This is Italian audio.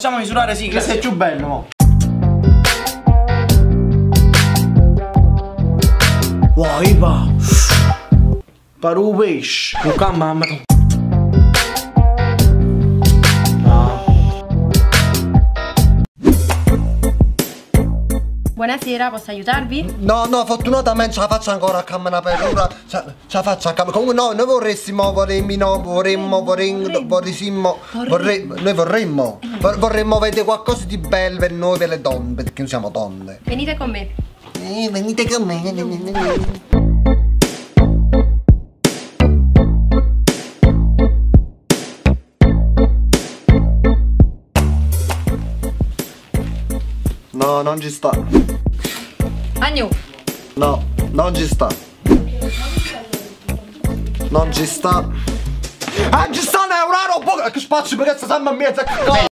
Facciamo misurare, sì, che sei più bello, mo. Wow, Ipa. Paru pesce. Con calma, mamma. Buonasera, posso aiutarvi? No, fortunatamente ce la faccio ancora a camminare per ora. Ce la faccio a camminare. Comunque no, noi vorremmo vedere qualcosa di bello per noi, per le donne, perché noi siamo donne. Venite con me. Venite con me. No, non ci sta. Agnu. No, non ci sta. Non ci sta. Ah, ci sta un euro, che spazio, perché sta sempre a mezzo.